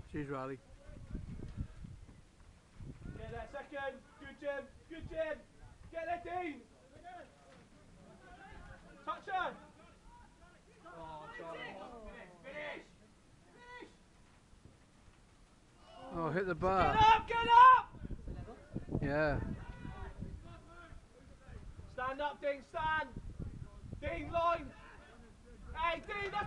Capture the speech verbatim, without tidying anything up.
Cheers, Riley. Get there, second. Good, Jim. Good, Jim. Get there, Dean. Touch her. Oh, Charlie. Finish. Finish. Oh, hit the bar. Get up, get up. Yeah. Stand up, Dean, stand. Dean, line. Hey, Dean,